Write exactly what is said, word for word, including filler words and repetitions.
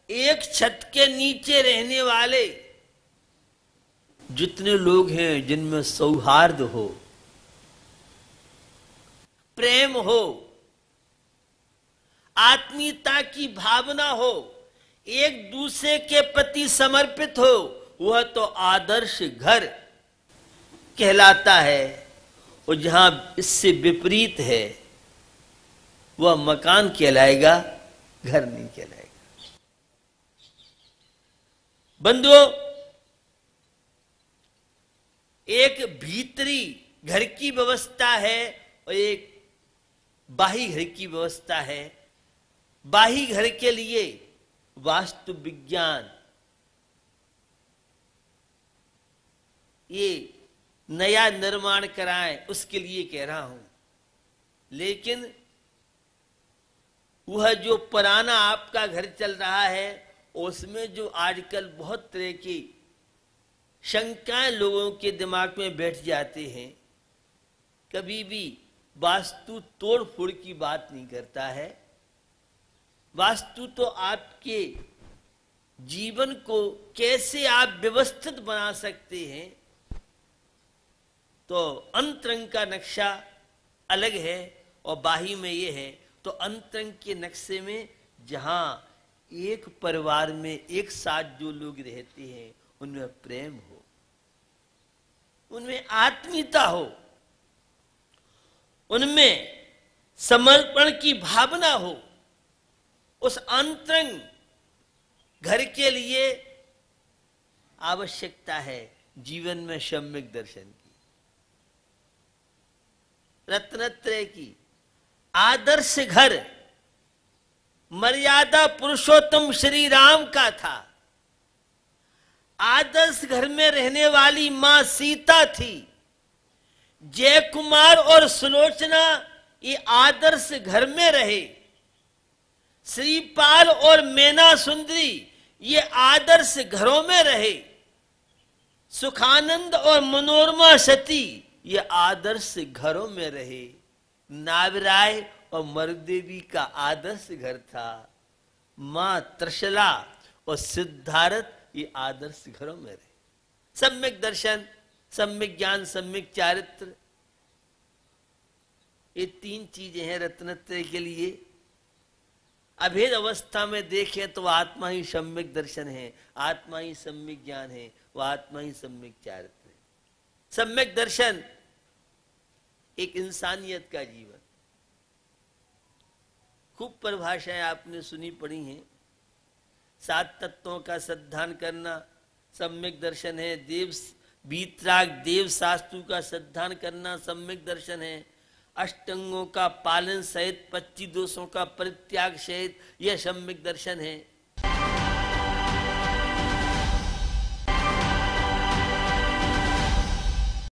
एक छत के नीचे रहने वाले जितने लोग हैं जिनमें सौहार्द हो, प्रेम हो, आत्मीयता की भावना हो, एक दूसरे के प्रति समर्पित हो, वह तो आदर्श घर कहलाता है। और जहां इससे विपरीत है वह मकान कहलाएगा, घर नहीं कहलाएगा। बंधुओं, एक भीतरी घर की व्यवस्था है और एक बाही घर की व्यवस्था है। बाही घर के लिए वास्तु विज्ञान ये नया निर्माण कराएं, उसके लिए कह रहा हूं। लेकिन वह जो पुराना आपका घर चल रहा है उसमें जो आजकल बहुत तरह की शंकाएं लोगों के दिमाग में बैठ जाते हैं, कभी भी वास्तु तोड़ फोड़ की बात नहीं करता है। वास्तु तो आपके जीवन को कैसे आप व्यवस्थित बना सकते हैं, तो अंतरंग का नक्शा अलग है और बाही में ये है। तो अंतरंग के नक्शे में जहां एक परिवार में एक साथ जो लोग रहते हैं उनमें प्रेम हो, उनमें आत्मीयता हो, उनमें समर्पण की भावना हो, उस अंतरंग घर के लिए आवश्यकता है जीवन में सम्यक दर्शन की, रत्नत्रय की। आदर्श घर मर्यादा पुरुषोत्तम श्री राम का था। आदर्श घर में रहने वाली मां सीता थी। जय कुमार और सुलोचना ये आदर्श घर में रहे। श्रीपाल और मैना सुंदरी ये आदर्श घरों में रहे। सुखानंद और मनोरमा सती ये आदर्श घरों में रहे। नावराय और मरुदेवी का आदर्श घर था। मां त्रिशला और सिद्धार्थ ये आदर्श घरों में रहे। सम्यक दर्शन, सम्यक ज्ञान, सम्यक चारित्र, ये तीन चीजें हैं रत्नत्रय के लिए। अभेद अवस्था में देखें तो आत्मा ही सम्यक दर्शन है, आत्मा ही सम्यक ज्ञान है, वह आत्मा ही सम्यक चारित्र है। सम्यक दर्शन एक इंसानियत का जीवन। खूब परिभाषाएं आपने सुनी पढ़ी हैं। सात तत्वों का श्रद्धान करना सम्यक दर्शन है। देव वीतराग देव शास्त्रु का श्रद्धान करना सम्यक दर्शन है। अष्टंगों का पालन सहित पच्चीस दोषों का परित्याग सहित यह सम्यक दर्शन है।